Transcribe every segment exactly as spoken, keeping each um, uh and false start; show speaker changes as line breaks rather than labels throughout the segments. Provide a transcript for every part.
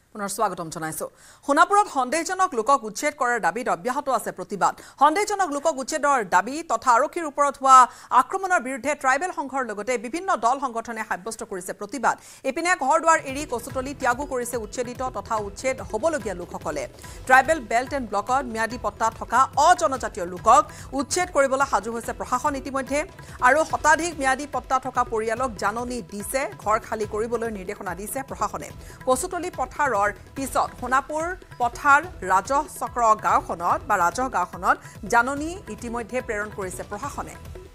পুনৰ স্বাগতম জনাইছো সোনাপুৰত সন্দেহজনক লোকক উচ্ছেদ কৰাৰ দাবীত অব্যাহত আছে প্ৰতিবাদ সন্দেহজনক লোকক উচ্ছেদৰ দাবী তথা আৰক্ষীৰ ওপৰত হোৱা আক্ৰমণৰ বিৰুদ্ধে ট্ৰাইবেল সংঘৰ লগতে বিভিন্ন দল সংগঠনে সাব্যস্ত কৰিছে প্ৰতিবাদ এপিনে ঘৰদুৱাৰ এৰি কচুতলি ত্যাগো কৰিছে উচ্ছেদিত তথা উচ্ছেদ হ'বলগীয়া লোকসকলে ট্ৰাইবেল বেল্ট এণ্ড ব্লকত ম্যাদী পট্টা থকা অজনজাতীয় লোকক উচ্ছেদ কৰিবলৈ সাজু হৈছে প্ৰশাসন ইতিমধ্যে আৰু শতাধিক ম্যাদী পট্টা থকা পৰিয়ালক জাননী দিছে ঘৰ খালি কৰিবলৈ নিৰ্দেশনা দিছে প্ৰশাসনে কচুতলি পথাৰ পিছত সোনাপুৰ পথাৰ ৰাজহ চক্ৰ গাঁওখনত বা ৰাজহ গাঁওখনত জাননী ইতিমধ্যে প্ৰেৰণ কৰিছে প্ৰশাসনে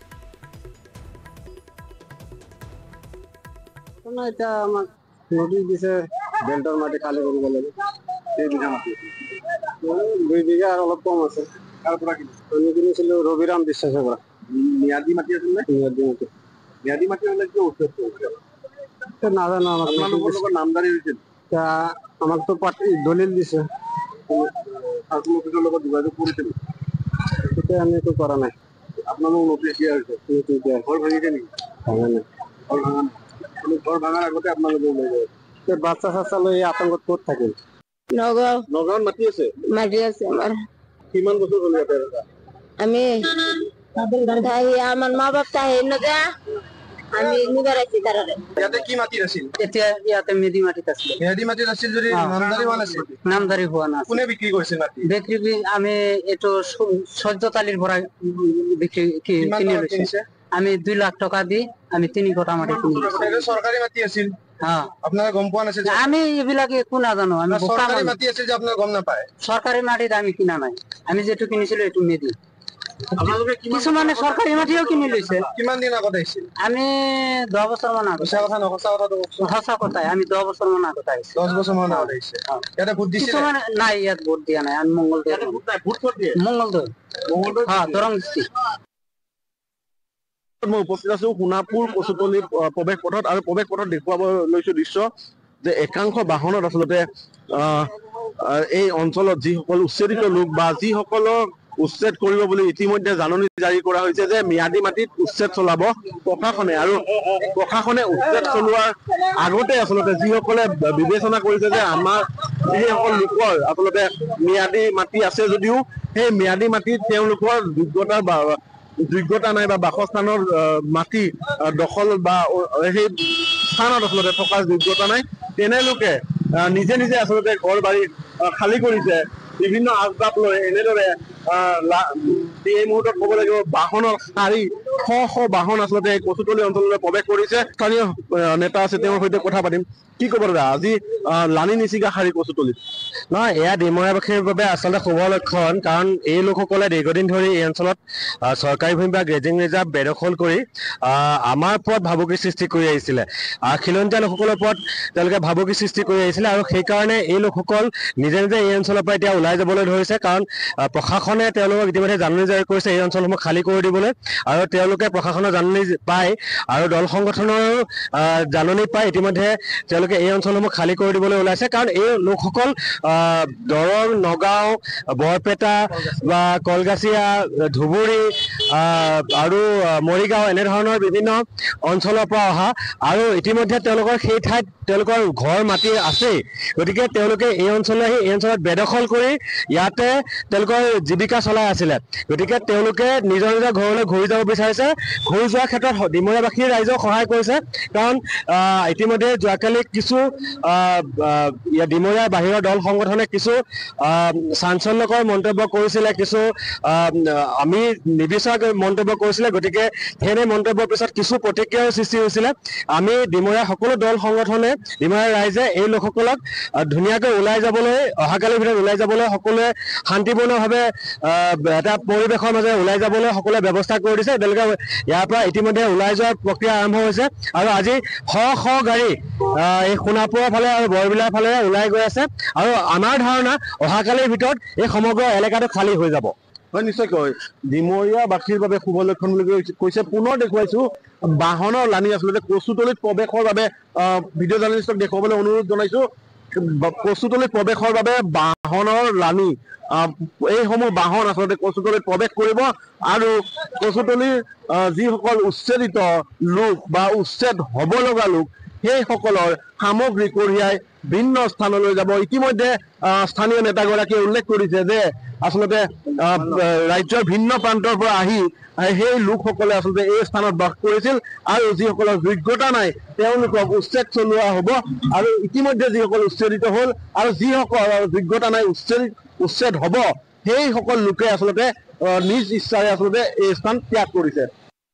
এটা আমাক নটিচ দিছে বেল্টৰ মাটি খালি কৰিব লাগে এই বিঘা মাটি দুই বিঘা আৰু অলপ কম আছে তাৰ পৰা আমি কিনিছিলো ৰবিৰাম বিশ্বাসৰ পৰা ম্যাদী মাটি আছিল নে ম্যাদী মাটি ম্যাদী মাটি হ'লে কি উচ্ছেদ কৰিছে নাজানো আপোনালোকৰ নামদাৰী হৈছিল আমাক তো পার্টি দলিল দিছে লগত যোগাযোগ কৰিছিল তেতিয়া আমি তো কৰা নাই আপোনালোক নটিচ দিয়া হৈছে নটিচ দিয়া ঘৰ ভাঙিছে নেকি ভাঙা নাই ঘৰ ভাঙা নাই ঘৰ ভাঙাৰ আগতে আপোনালোকে লৈ যায় বাচ্চা চাচ্চা লৈ আতংকত ক'ত থাকিল
নগাঁও
নগাঁৱত মাটি আছে
মাটি আছে আমাৰ
কিমান বছৰ হ'ল ইয়াতে
আমি আমাৰ মা বাপ তাই নগা আমি নিবাৰ আছি তাৰে
ইয়াতে কি মাটি আছিল
এতিয়া ইয়াতে মেদি মাটিত আছিল
মেদি মাটিত আছিল যদি নামদাৰি হোৱা নাছিল
নামদাৰি হোৱা নাছিল
কোনে বিক্ৰী কৰিছিল মাটি
বিক্ৰী আমি এটো চৈধ্যতালিৰ পৰা বিক্ৰী কিনি লৈছে আমি দুই লাখ টকা দি আমি তিনি কটা মাটি কিনি লৈছে
চৰকাৰী মাটি আছিল
হ্যাঁ
আপনারা গম পোৱা নাছিল
আমি এইবিলাক একো নাজানো আমি
সরকারি মাটি আছিল যে আপনারা গম নাপায়
সরকারি মাটিত আমি কিনা নাই আমি যেটো কিনিছিলো এটো মেদি আপোনালোকে কিছুমানে সরকারি মাটিও কিনি লৈছে
কিমান দিন আগত আহিছিল
আমি দহ বছৰ মান আগত
সঁচা কথা নকছা কথাটো
সঁচা কথাই আমি দহ বছৰ মান আগত আহিছিল
দহ বছৰ মান আগত আহিছে ইয়াতে ভোট দিছিল
কিছুমানে নাই ইয়াত ভোট দিয়া নাই আমি মঙ্গলদৈ
ইয়াতে ভোট নাই ভোট ক'ত দিয়ে
মঙ্গলদৈ
মঙ্গলদৈ
হ্যাঁ দৰং ডিস্ট্ৰিক্ট
মই উপস্থিত আছো সোনাপুৰ কচুতলি প্ৰৱেশ পথত আৰু প্ৰৱেশ পথত দেখুৱাব লৈছো দৃশ্য যে একাংশ বাহনত আচলতে এই অঞ্চলত যিসকল উচ্ছেদিত লোক বা যিসকলক উচ্ছেদ কৰিব বুলি ইতিমধ্যে জাননী জাৰি কৰা হৈছে যে ম্যাদী মাটিত উচ্ছেদ চলাব প্ৰশাসনে আৰু প্ৰশাসনে উচ্ছেদ চলোৱাৰ আগতে আচলতে যিসকলে বিবেচনা কৰিছে যে আমাৰ সেইসকল লোকৰ আচলতে ম্যাদী মাটি আছে যদিও সেই ম্যাদী মাটিত তেওঁলোকৰ যোগ্যতা বা যোগ্যতা নাই বা বাসস্থানৰ মাটি দখল বা সেই স্থানত আচলতে থকাৰ যোগ্যতা নাই তেনেলোকে নিজে নিজে আচলতে ঘৰ বাৰী খালী কৰিছে বিভিন্ন আচবাব লৈ এনেদৰে এই মুহূৰ্তত ক'ব লাগিব বাহনৰ শাৰী শ শ বাহন আচলতে কচুতলি অঞ্চললৈ প্ৰৱেশ কৰিছে স্থানীয় নেতা আছে তেওঁৰ সৈতে কথা পাতিম কি ক'ব দাদা আজি লানি নিচিগা শাৰী কচুতলিত
নহয় এয়া ডিমৰাবাসীৰ বাবে আচলতে শুভ লক্ষণ কাৰণ এই লোকসকলে দীৰ্ঘদিন ধৰি এই অঞ্চলত চৰকাৰী ভূমি বা গ্ৰেজিং ৰিজাৰ্ভ বেদখল কৰি আমাৰ ওপৰত ভাবুকি সৃষ্টি কৰি আহিছিলে খিলঞ্জীয়া লোকসকলৰ ওপৰত তেওঁলোকে ভাবুকি সৃষ্টি কৰি আহিছিলে আৰু সেইকাৰণে এই লোকসকল নিজে নিজে এই অঞ্চলৰ পৰা এতিয়া ওলাই যাবলৈ ধৰিছে কাৰণ প্ৰশাসনে তেওঁলোকক ইতিমধ্যে জাননী জাৰি কৰিছে এই অঞ্চলসমূহ খালী কৰি দিবলৈ আৰু তেওঁলোকে প্ৰশাসনৰ জাননী পায় আৰু দল সংগঠনৰো জাননী পায় ইতিমধ্যে তেওঁলোকে এই অঞ্চলসমূহ খালী কৰি দিবলৈ ওলাইছে কাৰণ এই লোকসকল দৰং নগাঁও বৰপেটা বা কলগাছিয়া ধুবুৰী আৰু মৰিগাঁও এনেধৰণৰ বিভিন্ন অঞ্চলৰ পৰা অহা আৰু ইতিমধ্যে তেওঁলোকৰ সেই ঠাইত তেওঁলোকৰ ঘৰ মাটি আছেই গতিকে তেওঁলোকে এই অঞ্চললৈ আহি এই অঞ্চলত বেদখল কৰি ইয়াতে তেওঁলোকৰ জীৱিকা চলাই আছিলে গতিকে তেওঁলোকে নিজৰ নিজৰ ঘৰলৈ ঘূৰি যাব বিচাৰিছে ঘূৰি যোৱাৰ ক্ষেত্ৰত ডিমৰাবাসীৰ ৰাইজক সহায় কৰিছে কাৰণ ইতিমধ্যে যোৱাকালি কিছু ডিমৰীয়াৰ বাহিৰৰ দল সংগঠনে কিছু চাঞ্চল্যকৰ মন্তব্য কৰিছিলে কিছু আমি নিবিচাৰকৈ মন্তব্য কৰিছিলে গতিকে সেই মন্তব্যৰ পিছত কিছু প্ৰতিক্ৰিয়াৰ সৃষ্টি হৈছিলে আমি ডিমৰীয়া সকলো দল সংগঠনে ডিমৰীয়া ৰাইজে এই লোকসকলক ধুনীয়াকৈ ওলাই যাবলৈ অহাকালিৰ ভিতৰত ওলাই যাবলৈ সকলোৱে শান্তিপূৰ্ণভাৱে এটা পৰিৱেশৰ মাজেৰে ওলাই যাবলৈ সকলোৱে ব্যৱস্থা কৰি দিছে তেওঁলোকে ইয়াৰ পৰা ইতিমধ্যে ওলাই যোৱাৰ প্ৰক্ৰিয়া আৰম্ভ হৈছে আৰু আজি শ শ গাড়ী এই সোণাপুৰৰ ফালে আৰু বৰবিলাৰ ফালে ওলাই গৈ আছে আৰু আমাৰ ধাৰণা অহাকালিৰ ভিতৰত এই সমগ্ৰ এলেকাটো খালী হৈ যাব
হয় নিশ্চয়কৈ ডিমৰীয়াবাসীৰ বাবে শুভ লক্ষণ বুলি কৈছে পুনৰ দেখুৱাইছো বাহনৰ লানি আচলতে কচুতলিত প্ৰৱেশৰ বাবে ভিডিঅ' জাৰ্নেলিষ্টক দেখুৱাবলৈ অনুৰোধ জনাইছো কচুতলিত প্ৰৱেশৰ বাবে বাহনৰ লানি এইসমূহ বাহন আচলতে কচুতলিত প্ৰৱেশ কৰিব আৰু কচুতলিৰ যিসকল উচ্ছেদিত লোক বা উচ্ছেদ হ'ব লগা লোক সেইসকলৰ সামগ্ৰী কঢ়িয়াই ভিন্ন স্থানলৈ যাব ইতিমধ্যে স্থানীয় নেতাগৰাকীয়ে উল্লেখ কৰিছে যে আচলতে ৰাজ্যৰ ভিন্ন প্ৰান্তৰ পৰা আহি সেই লোকসকলে আচলতে এই স্থানত বাস কৰিছিল আৰু যিসকলৰ যোগ্যতা নাই তেওঁলোকক উচ্ছেদ চলোৱা হ'ব আৰু ইতিমধ্যে যিসকল উচ্ছেদিত হ'ল আৰু যিসকলৰ যোগ্যতা নাই উচ্ছেদ উচ্ছেদ হ'ব সেইসকল লোকে আচলতে নিজ ইচ্ছাৰে আচলতে এই স্থান ত্যাগ কৰিছে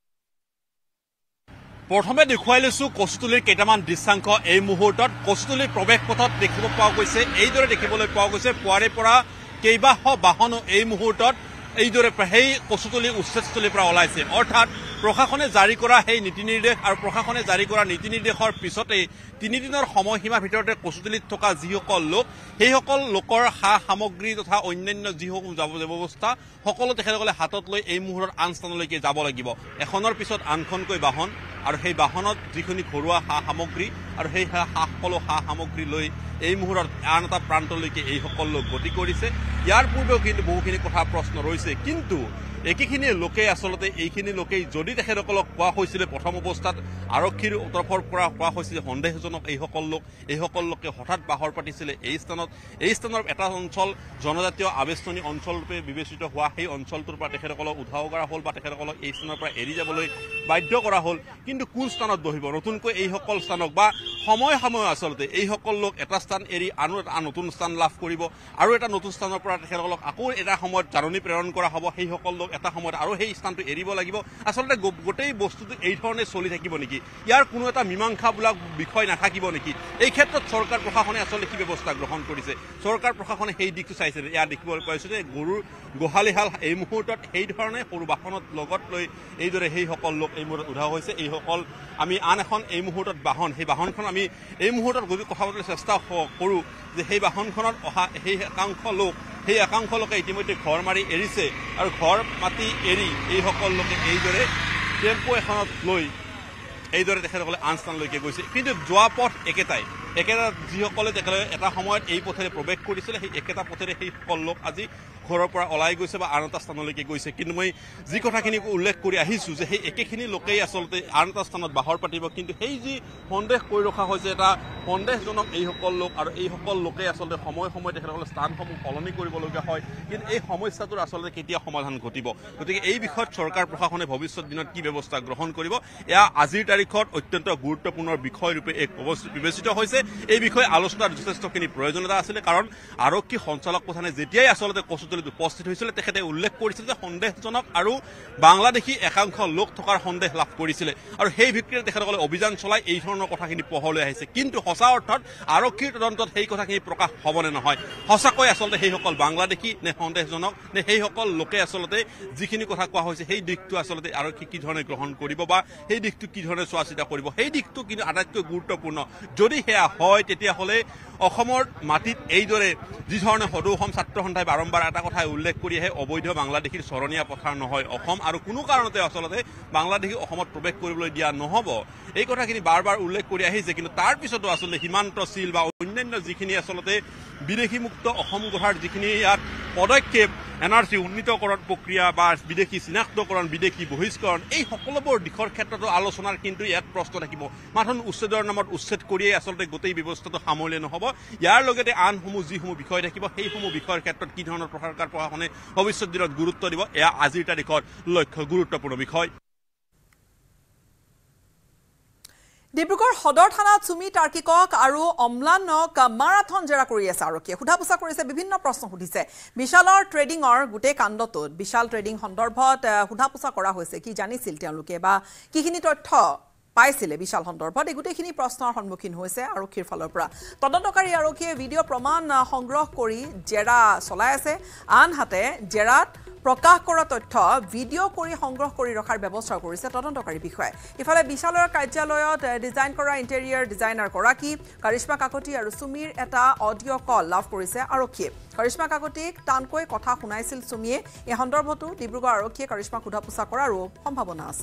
প্ৰথমে দেখুৱাই লৈছো কচুতলিৰ কেইটামান দৃশ্যাংশ এই মুহূৰ্তত কচুতলিৰ প্ৰৱেশ পথত দেখিব পোৱা গৈছে এইদৰে দেখিবলৈ পোৱা গৈছে পুৱাৰে পৰা কেইবাশ বাহনো এই মুহূৰ্তত এইদৰে সেই কচুতলি উচ্ছেদস্থলীৰ পৰা ওলাইছে অৰ্থাৎ প্ৰশাসনে জাৰি কৰা সেই নীতি নিৰ্দেশ আৰু প্ৰশাসনে জাৰি কৰা নীতি নিৰ্দেশৰ পিছতেই তিনিদিনৰ সময়সীমাৰ ভিতৰতে কচুতলিত থকা যিসকল লোক সেইসকল লোকৰ সা সামগ্ৰী তথা অন্যান্য যিসকল যাব ব্যৱস্থা সকলো তেখেতসকলে হাতত লৈ এই মুহূৰ্তত আন স্থানলৈকে যাব লাগিব এখনৰ পিছত আনখনকৈ বাহন আৰু সেই বাহনত যিখিনি ঘৰুৱা সা সামগ্ৰী আৰু সেই সকলো সা সামগ্ৰী লৈ এই মুহূৰ্তত আন এটা প্ৰান্তলৈকে এইসকল লোক গতি কৰিছে ইয়াৰ পূৰ্বেও কিন্তু বহুখিনি কথা প্ৰশ্ন ৰৈছে কিন্তু একেখিনি লোকে আচলতে এইখিনি লোকেই যদি তেখেতসকলক কোৱা হৈছিলে প্ৰথম অৱস্থাত আৰক্ষীৰ তৰফৰ পৰা কোৱা হৈছিল সন্দেহজনক এইসকল লোক এইসকল লোকে হঠাৎ বাহৰ পাতিছিলে এই স্থানত এই স্থানৰ এটা অঞ্চল জনজাতীয় আৱেষ্টনী অঞ্চলৰূপে বিবেচিত হোৱা সেই অঞ্চলটোৰ পৰা তেখেতসকলক উদ্ধাৰ কৰা হ'ল বা তেখেতসকলক এই স্থানৰ পৰা এৰি যাবলৈ বাধ্য কৰা হ'ল কিন্তু কোন স্থানত বহিব নতুনকৈ এইসকল স্থানক বা সময় সময় আচলতে এইসকল লোক এটা স্থান এৰি আন এটা নতুন স্থান লাভ কৰিব আৰু এটা নতুন স্থানৰ পৰা তেখেতসকলক আকৌ এটা সময়ত জাননী প্ৰেৰণ কৰা হ'ব সেইসকল লোক এটা সময়ত আৰু সেই স্থানটো এৰিব লাগিব আচলতে গোটেই বস্তুটো এই ধৰণে চলি থাকিব নেকি ইয়াৰ কোনো এটা মীমাংসা বোলা বিষয় নাথাকিব নেকি এই ক্ষেত্ৰত চৰকাৰ প্ৰশাসনে আচলতে কি ব্যৱস্থা গ্ৰহণ কৰিছে চৰকাৰ প্ৰশাসনে সেই দিশটো চাইছে ইয়াৰ দেখিবলৈ পাইছো যে গৰুৰ গোহালিহাল এই মুহূৰ্তত সেই ধৰণে সৰু বাহনত লগত লৈ এইদৰে সেইসকল লোক এই মুহূৰ্তত উদ্ধাৰ হৈছে এইসকল আমি আন এখন এই মুহূৰ্তত বাহন সেই বাহনখন আমি এই মুহূৰ্তত যদি কথা পাতিবলৈ চেষ্টা কৰোঁ যে সেই বাহনখনত অহা সেই একাংশ লোক সেই একাংশ লোকে ইতিমধ্যে ঘৰ মাৰি এৰিছে আৰু ঘৰ মাটি এৰি এইসকল লোকে এইদৰে টেম্পো এখনত লৈ এইদৰে তেখেতসকলে আন স্থানলৈকে গৈছে কিন্তু যোৱা পথ একেটাই একেটা যিসকলে তেখেতসকলে এটা সময়ত এই পথেৰে প্ৰৱেশ কৰিছিলে সেই একেটা পথেৰে সেইসকল লোক আজি ঘৰৰ পৰা ওলাই গৈছে বা আন এটা স্থানলৈকে গৈছে কিন্তু মই যি কথাখিনি উল্লেখ কৰি আহিছোঁ যে সেই একেখিনি লোকেই আচলতে আন এটা স্থানত বাহৰ পাতিব কিন্তু সেই যি সন্দেহ কৰি ৰখা হৈছে এটা সন্দেহজনক এইসকল লোক আৰু এইসকল লোকে আচলতে সময় সময় তেখেতসকলে স্থানসমূহ সলনি কৰিবলগীয়া হয় কিন্তু এই সমস্যাটোৰ আচলতে কেতিয়া সমাধান ঘটিব গতিকে এই বিষয়ত চৰকাৰ প্ৰশাসনে ভৱিষ্যত দিনত কি ব্যৱস্থা গ্ৰহণ কৰিব এয়া আজিৰ তাৰিখত অত্যন্ত গুৰুত্বপূৰ্ণ বিষয় ৰূপে এক বিবেচিত হৈছে এই বিষয়ে আলোচনাৰ যথেষ্টখিনি প্ৰয়োজনীয়তা আছিলে কাৰণ আৰক্ষী সঞ্চালক প্ৰধানে যেতিয়াই আচলতে কচুতলিত উপস্থিত হৈছিল তেখেতে উল্লেখ কৰিছিল যে সন্দেহজনক আৰু বাংলাদেশী একাংশ লোক থকাৰ সন্দেহ লাভ কৰিছিলে আৰু সেই ভিত্তিৰে তেখেতসকলে অভিযান চলাই এই ধৰণৰ কথাখিনি পোহৰলৈ আহিছে কিন্তু সঁচা অৰ্থত আৰক্ষীৰ তদন্তত সেই কথাখিনি প্ৰকাশ হ'বনে নহয় সঁচাকৈ আচলতে সেইসকল বাংলাদেশী নে সন্দেহজনক নে সেইসকল লোকে আচলতে যিখিনি কথা কোৱা হৈছে সেই দিশটো আচলতে আৰক্ষী কি ধৰণে গ্ৰহণ কৰিব বা সেই দিশটো কি ধৰণে চোৱা চিতা কৰিব সেই দিশটো কিন্তু আটাইতকৈ গুৰুত্বপূৰ্ণ যদি সেয়া হয় তেতিয়াহ'লে অসমৰ মাটিত এইদৰে যি ধৰণে সদৌ অসম ছাত্ৰ সন্থাই বাৰম্বাৰ এটা কথাই উল্লেখ কৰি আহে অবৈধ বাংলাদেশীৰ চৰণীয়া পথাৰ নহয় অসম আৰু কোনো কাৰণতে আচলতে বাংলাদেশী অসমত প্ৰৱেশ কৰিবলৈ দিয়া নহ'ব এই কথাখিনি বাৰ বাৰ উল্লেখ কৰি আহিছে কিন্তু তাৰ পিছতো আচলতে সীমান্ত চিল বা অন্যান্য যিখিনি আচলতে বিদেশীমুক্ত অসম গঢ়াৰ যিখিনি ইয়াত পদক্ষেপ এন আৰ চি উন্নীতকৰণ প্ৰক্ৰিয়া বা বিদেশী চিনাক্তকৰণ বিদেশী বহিষ্কৰণ এই সকলোবোৰ দিশৰ ক্ষেত্ৰতো আলোচনাৰ কিন্তু ইয়াত প্ৰশ্ন থাকিব মাথোন উচ্ছেদৰ নামত উচ্ছেদ কৰিয়েই আচলতে গোটেই ব্যৱস্থাটো সামৰিলে নহ'ব ইয়াৰ লগতে আনসমূহ যিসমূহ বিষয় থাকিব সেইসমূহ বিষয়ৰ ক্ষেত্ৰত কি ধৰণৰ চৰকাৰ প্ৰশাসনে ভৱিষ্যত দিনত গুৰুত্ব দিব এয়া আজিৰ তাৰিখত লক্ষ্য গুৰুত্বপূৰ্ণ বিষয়
ডিব্ৰুগড় সদৰ থানাত চুমি তাৰ্কিকক আৰু অম্লানক মাৰাথন জেৰা কৰি আছে আৰক্ষীয়ে সোধা পোছা কৰিছে বিভিন্ন প্ৰশ্ন সুধিছে বিশালৰ ট্ৰেডিঙৰ গোটেই কাণ্ডটোত বিশাল ট্ৰেডিং সন্দৰ্ভত সোধা পোছা কৰা হৈছে কি জানিছিল তেওঁলোকে বা কিখিনি তথ্য পাইছিলে বিশাল সন্দৰ্ভত এই গোটেইখিনি প্ৰশ্নৰ সন্মুখীন হৈছে আৰক্ষীৰ ফালৰ পৰা তদন্তকাৰী আৰক্ষীয়ে ভিডিঅ' প্ৰমাণ সংগ্ৰহ কৰি জেৰা চলাই আছে আনহাতে জেৰাত প্ৰকাশ কৰা তথ্য ভিডিঅ' কৰি সংগ্ৰহ কৰি ৰখাৰ ব্যৱস্থা কৰিছে তদন্তকাৰী বিষয়াই ইফালে বিশালৰ কাৰ্যালয়ত ডিজাইন কৰা ইণ্টেৰিয়াৰ ডিজাইনাৰ গৰাকী কৰিশ্মা কাকতি আৰু সুমীৰ এটা অডিঅ' কল লাভ কৰিছে আৰক্ষীয়ে কৰিশ্মা কাকতিক টানকৈ কথা শুনাইছিল সুমীয়ে এই সন্দৰ্ভতো ডিব্ৰুগড় আৰক্ষীয়ে কৰিশ্মাক সোধা পোছা কৰাৰো সম্ভাৱনা আছে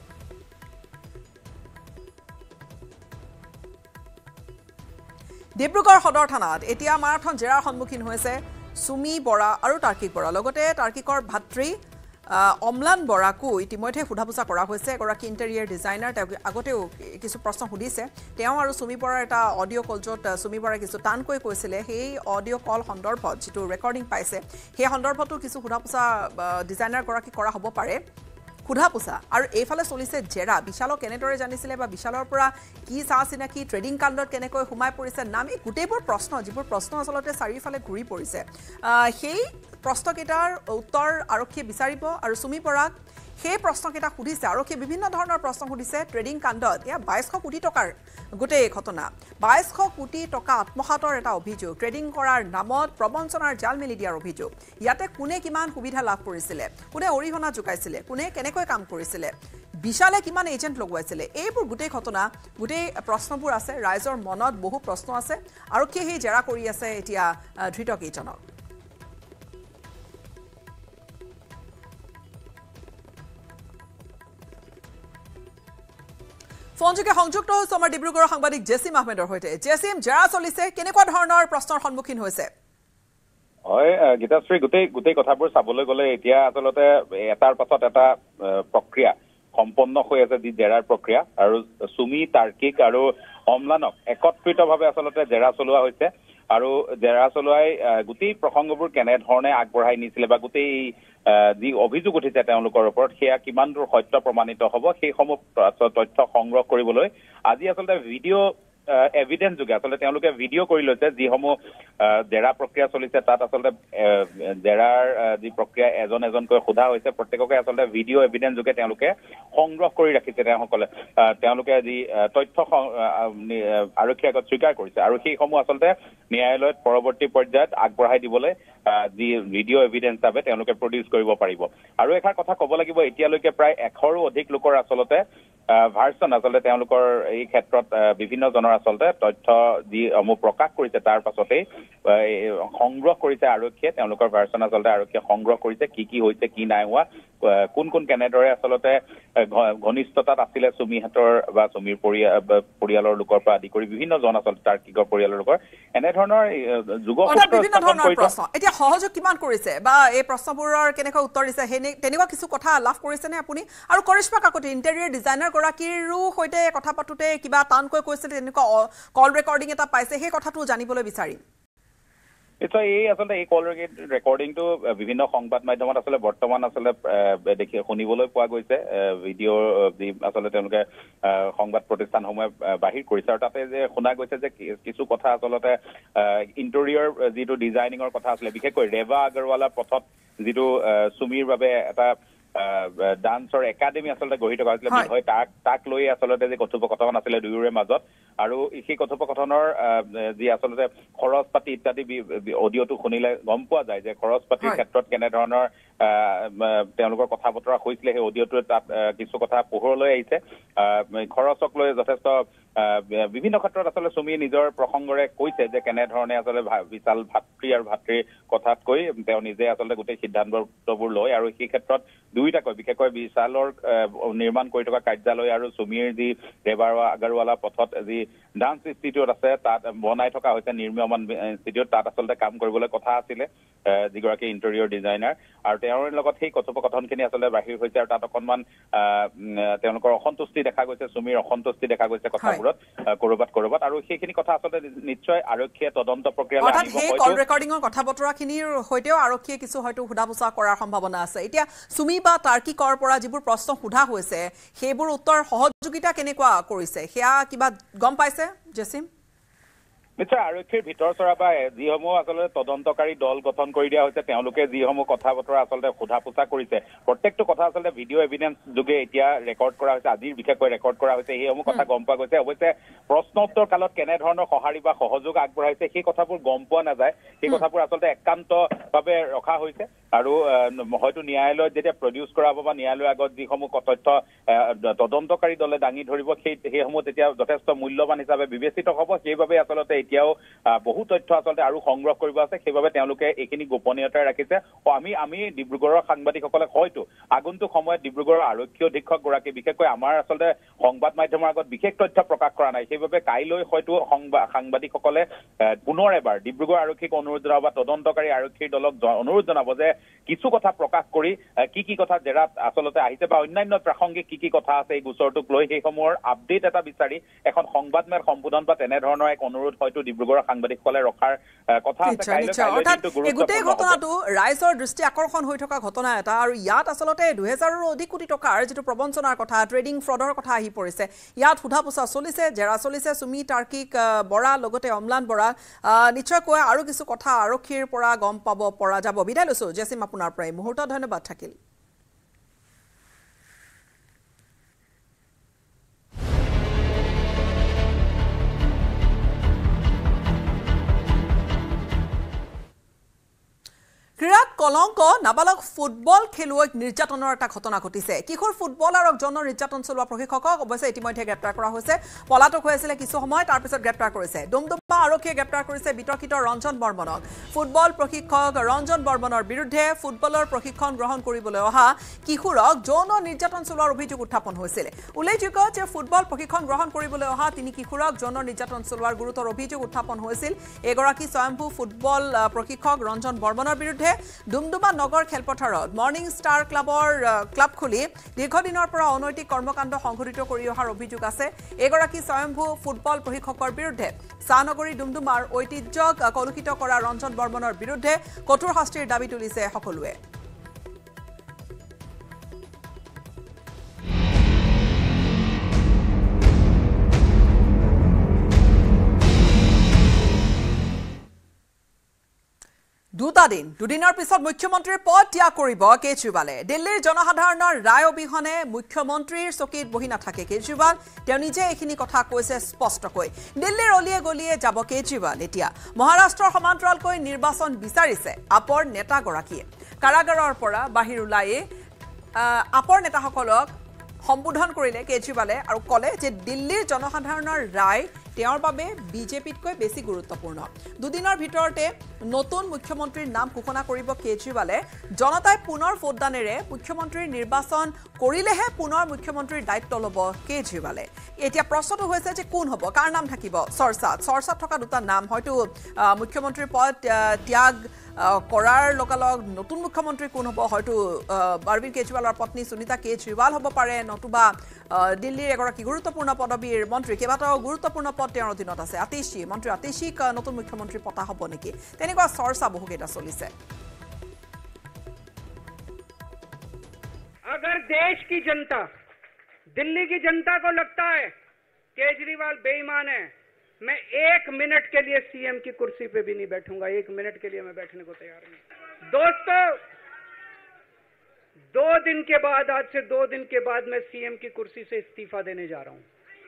ডিব্ৰুগড় সদৰ থানাত এতিয়া মাৰাথন জেৰাৰ সন্মুখীন হৈছে সুমি বৰা আৰু তাৰ্কিক বৰা লগতে তাৰ্কিকৰ ভাতৃ অম্লান বৰাকো ইতিমধ্যে সোধা পোছা কৰা হৈছে এগৰাকী ইণ্টেৰিয়াৰ ডিজাইনাৰ তেওঁ আগতেও কিছু প্ৰশ্ন সুধিছে তেওঁ আৰু সুমি বৰাৰ এটা অডিঅ' কল য'ত সুমি বৰাই কিছু টানকৈ কৈছিলে সেই অডিঅ' কল সন্দৰ্ভত যিটো ৰেকৰ্ডিং পাইছে সেই সন্দৰ্ভতো কিছু সোধা পোছা ডিজাইনাৰ গৰাকী কৰা হ'ব পাৰে সোধা পোছা আৰু এইফালে চলিছে জেৰা বিশালক কেনেদৰে জানিছিলে বা বিশালৰ পৰা কি চা চিনাকি ট্ৰেডিং কাণ্ডত কেনেকৈ সোমাই পৰিছে নাম এই গোটেইবোৰ প্ৰশ্ন যিবোৰ প্ৰশ্ন আচলতে চাৰিওফালে ঘূৰি পৰিছে সেই প্ৰশ্নকেইটাৰ উত্তৰ আৰক্ষীয়ে বিচাৰিব আৰু সুমি বৰাক সেই প্ৰশ্নকেইটা সুধিছে আৰক্ষীয়ে বিভিন্ন ধৰণৰ প্ৰশ্ন সুধিছে ট্ৰেডিং কাণ্ডত এয়া বাইশ কোটি টকাৰ গোটেই ঘটনা বাইশ কোটি টকা আত্মসাতৰ এটা অভিযোগ ট্ৰেডিং কৰাৰ নামত প্ৰবঞ্চনাৰ জাল মেলি দিয়াৰ অভিযোগ ইয়াতে কোনে কিমান সুবিধা লাভ কৰিছিলে কোনে অৰিহণা যোগাইছিলে কোনে কেনেকৈ কাম কৰিছিলে বিশালে কিমান এজেণ্ট লগোৱাইছিলে এইবোৰ গোটেই ঘটনা গোটেই প্ৰশ্নবোৰ আছে ৰাইজৰ মনত বহু প্ৰশ্ন আছে আৰক্ষীয়ে সেই জেৰা কৰি আছে এতিয়া ধৃতকেইজনক ফোনযোগে সংযুক্ত হৈছে আমাৰ ডিব্ৰুগড়ৰ সাংবাদিক জেচিম আহমেদৰ সৈতে জেচিম জেৰা চলিছে কেনেকুৱা ধৰণৰ প্ৰশ্নৰ সন্মুখীন হৈছে
হয় গীতাশ্ৰী গোটেই গোটেই কথাবোৰ চাবলৈ গ'লে এতিয়া আচলতে এটাৰ পাছত এটা প্ৰক্ৰিয়া সম্পন্ন হৈ আছে যি জেৰাৰ প্ৰক্ৰিয়া আৰু সুমি তাৰ্কিক আৰু অম্লানক একত্ৰিতভাৱে আচলতে জেৰা চলোৱা হৈছে আৰু জেৰা চলোৱাই গোটেই প্ৰসংগবোৰ কেনেধৰণে আগবঢ়াই নিছিলে বা গোটেই যি অভিযোগ উঠিছে তেওঁলোকৰ ওপৰত সেয়া কিমান দূৰ সত্য প্ৰমাণিত হ'ব সেইসমূহ তথ্য সংগ্ৰহ কৰিবলৈ আজি আচলতে ভিডিঅ' এভিডেন্স যোগে আচলতে তেওঁলোকে ভিডিঅ' কৰি লৈছে যিসমূহ জেৰা প্ৰক্ৰিয়া চলিছে তাত আচলতে জেৰাৰ যি প্ৰক্ৰিয়া এজন এজনকৈ সোধা হৈছে প্ৰত্যেককে আচলতে ভিডিঅ' এভিডেন্স যোগে তেওঁলোকে সংগ্ৰহ কৰি ৰাখিছে তেওঁসকলে তেওঁলোকে যি তথ্য আৰক্ষীৰ আগত স্বীকাৰ কৰিছে আৰু সেইসমূহ আচলতে ন্যায়ালয়ত পৰৱৰ্তী পৰ্যায়ত আগবঢ়াই দিবলৈ যি ভিডিঅ' এভিডেন্স হিচাপে তেওঁলোকে প্ৰডিউচ কৰিব পাৰিব আৰু এষাৰ কথা ক'ব লাগিব এতিয়ালৈকে প্ৰায় এশৰো অধিক লোকৰ আচলতে ভাৰ্চন আচলতে তেওঁলোকৰ এই ক্ষেত্ৰত বিভিন্ন জনৰ আচলতে তথ্য যিসমূহ প্ৰকাশ কৰিছে তাৰ পাছতেই সংগ্ৰহ কৰিছে আৰক্ষীয়ে তেওঁলোকৰ ভাৰ্চন আচলতে আৰক্ষীয়ে সংগ্ৰহ কৰিছে কি কি হৈছে কি নাই হোৱা কোন কোন কেনেদৰে আচলতে ঘনিষ্ঠতাত আছিলে সুমিহাতৰ বা সুমিৰ পৰিয়ালৰ লোকৰ পৰা আদি কৰি বিভিন্ন জন আচলতে তাৰ্কিকৰ পৰিয়ালৰ লোকৰ এনেধৰণৰ
প্ৰশ্ন এতিয়া সহযোগ কিমান কৰিছে বা এই প্ৰশ্নবোৰৰ কেনেকৈ উত্তৰ দিছে তেনেকুৱা কিছু কথা লাভ কৰিছেনে আপুনি আৰু কৰিশ্মা কাকতি ইণ্টেৰিয়াৰ ডিজাইনাৰ গৰাকীৰো সৈতে কথা পাতোতে কিবা টানকৈ কৈছিলে তেনেকুৱা কল ৰেকৰ্ডিং এটা পাইছে সেই কথাটো জানিবলৈ বিচাৰিম
নিশ্চয় এই আচলতে এই কল ৰেকৰ্ডিংটো বিভিন্ন সংবাদ মাধ্যমত আচলতে বৰ্তমান আচলতে দেখি শুনিবলৈ পোৱা গৈছে ভিডিঅ' যি আচলতে তেওঁলোকে সংবাদ প্ৰতিষ্ঠানসমূহে বাহিৰ কৰিছে আৰু তাতে যে শুনা গৈছে যে কিছু কথা আচলতে ইণ্টেৰিয়ৰ যিটো ডিজাইনিঙৰ কথা আছিলে বিশেষকৈ ৰেৱা আগৰৱালাৰ পথত যিটো সুমিৰ বাবে এটা ডান্সৰ একাডেমি আচলতে গঢ়ি থকা হৈছিলে হয় তাক তাক লৈ আচলতে যে কথোপকথন আছিলে দুয়োৰে মাজত আৰু সেই কথোপকথনৰ যি আচলতে খৰচ পাতি ইত্যাদি অডিঅ'টো শুনিলে গম পোৱা যায় যে খৰচ পাতিৰ ক্ষেত্ৰত কেনেধৰণৰ তেওঁলোকৰ কথা বতৰা হৈছিলে সেই অডিঅ'টোৱে তাত কিছু কথা পোহৰলৈ আহিছে খৰচক লৈ যথেষ্ট বিভিন্ন ক্ষেত্ৰত আচলতে সুমি নিজৰ প্ৰসংগৰে কৈছে যে কেনেধৰণে আচলতে বিশাল ভাতৃ আৰু ভাতৃৰ কথাত কৈ তেওঁ নিজে আচলতে গোটেই সিদ্ধান্তবোৰ লয় আৰু সেই ক্ষেত্ৰত দুয়োটাকৈ বিশেষকৈ বিশালৰ নিৰ্মাণ কৰি থকা কাৰ্যালয় আৰু সুমিৰ যি ৰেৱা আগৰৱালা পথত যি ডান্স ইনষ্টিটিউট আছে তাত বনাই থকা হৈছে নিৰ্মীয়মান ইনষ্টিটিউট তাত আচলতে কাম কৰিবলৈ কথা আছিলে যিগৰাকী ইণ্টেৰিয়ৰ ডিজাইনাৰ আৰু তেওঁৰ লগত সেই কথোপকথনখিনি আচলতে বাহিৰ হৈছে আৰু তাত অকণমান তেওঁলোকৰ অসন্তুষ্টি দেখা গৈছে সুমিৰ অসন্তুষ্টি দেখা গৈছে কথাবোৰত কৰবাত কৰবাত আৰু সেইখিনি কথা আচলতে নিশ্চয় আৰক্ষীয়ে তদন্ত প্ৰক্ৰিয়ালৈ আনিব
সেই কল ৰেকৰ্ডিঙৰ কথা বতৰাখিনিৰ সৈতেও আৰক্ষীয়ে কিছু হয়তো সোধা পোছা কৰাৰ সম্ভাৱনা আছে এতিয়া সুমি বা তাৰ্কিকৰ পৰা যিবোৰ প্ৰশ্ন সোধা হৈছে সেইবোৰ উত্তৰ সহযোগিতা কেনেকুৱা কৰিছে সেয়া কিবা গম পাইছে জেচিম
নিশ্চয় আৰক্ষীৰ ভিতৰ চৰা বা যিসমূহ আচলতে তদন্তকাৰী দল গঠন কৰি দিয়া হৈছে তেওঁলোকে যিসমূহ কথা বতৰা আচলতে সোধা পোছা কৰিছে প্ৰত্যেকটো কথা আচলতে ভিডিঅ' এভিডেন্স যোগে এতিয়া ৰেকৰ্ড কৰা হৈছে আজিৰ বিশেষকৈ ৰেকৰ্ড কৰা হৈছে সেইসমূহ কথা গম পোৱা গৈছে অৱশ্যে প্ৰশ্ন উত্তৰ কালত কেনেধৰণৰ সঁহাৰি বা সহযোগ আগবঢ়াইছে সেই কথাবোৰ গম পোৱা নাযায় সেই কথাবোৰ আচলতে একান্তভাৱে ৰখা হৈছে আৰু হয়তো ন্যায়ালয়ত যেতিয়া প্ৰডিউচ কৰা হ'ব বা ন্যায়ালয়ৰ আগত যিসমূহ তথ্য তদন্তকাৰী দলে দাঙি ধৰিব সেই সেইসমূহ তেতিয়া যথেষ্ট মূল্যৱান হিচাপে বিবেচিত হ'ব সেইবাবে আচলতে এতিয়াও বহু তথ্য আচলতে আৰু সংগ্ৰহ কৰিব আছে সেইবাবে তেওঁলোকে এইখিনি গোপনীয়তা ৰাখিছে আমি আমি ডিব্ৰুগড়ৰ সাংবাদিকসকলে হয়তো আগন্তুক সময়ত ডিব্ৰুগড়ৰ আৰক্ষী অধীক্ষক গৰাকী বিশেষকৈ আমাৰ আচলতে সংবাদ মাধ্যমৰ আগত বিশেষ তথ্য প্ৰকাশ কৰা নাই সেইবাবে কাইলৈ হয়তো সাংবাদিকসকলে পুনৰ এবাৰ ডিব্ৰুগড় আৰক্ষীক অনুৰোধ জনাব বা তদন্তকাৰী আৰক্ষীৰ দলক অনুৰোধ জনাব যে কিছু কথা প্ৰকাশ কৰি কি কি কথা জেৰাত আচলতে আহিছে বা অন্যান্য প্ৰাসংগিক কি কি কথা আছে এই গোচৰটোক লৈ সেইসমূহৰ আপডেট এটা বিচাৰি এখন সংবাদমেল সম্বোধন বা তেনেধৰণৰ এক অনুৰোধ হয়তো ডিব্ৰুগড়ৰ সাংবাদিকসকলে ৰখাৰ কথা আছে
গোটেই ঘটনাটো ৰাইজৰ দৃষ্টি আকৰ্ষণ হৈ থকা ঘটনা এটা আৰু ইয়াত আচলতে দুহেজাৰৰো অধিক কোটি টকাৰ যিটো প্ৰবঞ্চনাৰ কথা ট্ৰেডিং ফ্ৰডৰ কথা আহি পৰিছে ইয়াত সোধা পোছা চলিছে জেৰা চলিছে সুমি তাৰ্কিক বৰা লগতে অম্লান বৰা নিশ্চয়কৈ আৰু কিছু কথা আৰক্ষীৰ পৰা গম পাব পৰা যাব বিদায় লৈছো জেচিম আপোনাৰ পৰা এই মুহূৰ্তত ধন্যবাদ থাকিল ক্ৰীড়াত কলংক নাবালক ফুটবল খেলুৱৈক নিৰ্যাতনৰ এটা ঘটনা ঘটিছে কিশোৰ ফুটবলাৰক যৌন নিৰ্যাতন চলোৱা প্ৰশিক্ষকক অৱশ্যে ইতিমধ্যে গ্ৰেপ্তাৰ কৰা হৈছে পলাতক হৈ আছিল কিছু সময় তাৰ পিছত গ্ৰেপ্তাৰ কৰিছে ডুমডুমা আৰক্ষীয়ে গ্ৰেপ্তাৰ কৰিছে বিতৰ্কিত ৰঞ্জন বৰ্মনক ফুটবল প্ৰশিক্ষক ৰঞ্জন বৰ্মনৰ বিৰুদ্ধে ফুটবলৰ প্ৰশিক্ষণ গ্ৰহণ কৰিবলৈ অহা কিশোৰক যৌন নিৰ্যাতন চলোৱাৰ অভিযোগ উত্থাপন হৈছিল উল্লেখযোগ্য যে ফুটবল প্ৰশিক্ষণ গ্ৰহণ কৰিবলৈ অহা তিনি কিশোৰক যৌন নিৰ্যাতন চলোৱাৰ গুৰুতৰ অভিযোগ উত্থাপন হৈছিল এগৰাকী স্বয়ম্ভূ ফুটবল প্ৰশিক্ষক ৰঞ্জন বৰ্মনৰ বিৰুদ্ধে ডুমডুমা নগৰ খেলপথাৰত মৰ্নিং ষ্টাৰ ক্লাবৰ ক্লাব খুলি দীৰ্ঘদিনৰ পৰা অনৈতিক কৰ্মকাণ্ড সংঘটিত কৰি অহাৰ অভিযোগ আছে এগৰাকী স্বয়ম্ভূ ফুটবল প্ৰশিক্ষকৰ বিৰুদ্ধে সানগৰী ডুমডুমাৰ ঐতিহ্যক কলুষিত কৰা ৰঞ্জন বৰ্মনৰ বিৰুদ্ধে কঠোৰ শাস্তিৰ দাবী তুলিছে সকলোৱে দুটা দিন দুদিনৰ পিছত মুখ্যমন্ত্ৰীৰ পদ ত্যাগ কৰিব কেজৰিৱালে দিল্লীৰ জনসাধাৰণৰ ৰায় অবিহনে মুখ্যমন্ত্ৰীৰ চকীত বহি নাথাকে কেজৰিৱাল তেওঁ নিজে এইখিনি কথা কৈছে স্পষ্টকৈ দিল্লীৰ অলিয়ে গলিয়ে যাব কেজৰিৱাল এতিয়া মহাৰাষ্ট্ৰৰ সমান্তৰালকৈ নিৰ্বাচন বিচাৰিছে আপৰ নেতাগৰাকীয়ে কাৰাগাৰৰ পৰা বাহিৰ ওলাই আপৰ নেতাসকলক সম্বোধন কৰিলে কেজৰিৱালে আৰু ক'লে যে দিল্লীৰ জনসাধাৰণৰ ৰায় তেওঁৰ বাবে বিজেপিতকৈ বেছি গুৰুত্বপূৰ্ণ দুদিনৰ ভিতৰতে নতুন মুখ্যমন্ত্ৰীৰ নাম ঘোষণা কৰিব কেজৰিৱালে জনতাই পুনৰ ভোটদানেৰে মুখ্যমন্ত্ৰীৰ নিৰ্বাচন কৰিলেহে পুনৰ মুখ্যমন্ত্ৰীৰ দায়িত্ব ল'ব কেজৰিৱালে এতিয়া প্ৰশ্নটো হৈছে যে কোন হ'ব কাৰ নাম থাকিব চৰ্চাত চৰ্চাত থকা দুটা নাম হয়তো মুখ্যমন্ত্ৰীৰ পদ ত্যাগ কৰাৰ লগালগ নতুন মুখ্যমন্ত্ৰী কোন হ'ব হয়তো অৰবিন্দ কেজৰিৱালৰ পত্নী সুনীতা কেজৰিৱাল হ'ব পাৰে নতুবা দিল্লীৰ এগৰাকী গুৰুত্বপূৰ্ণ পদবীৰ মন্ত্ৰী কেইবাটাও গুৰুত্বপূৰ্ণ পদ তেওঁৰ অধীনত আছে আতিশী মন্ত্ৰী আতিশীক নতুন মুখ্যমন্ত্ৰী পতা হ'ব নেকি তেনেকুৱা চৰ্চা বহুকেইটা চলিছে
अगर देश की जनता दिल्ली की जनता को लगता है केजरीवाल बेईमान है मैं एक मिनट के लिए सीएम की कुर्सी पे भी नहीं बैठूंगा एक मिनट के लिए मैं बैठने को तैयार नहीं दोस्तों दो दिन के बाद आज से दो दिन के बाद मैं सीएम की कुर्सी से इस्तीफा देने जा रहा हूं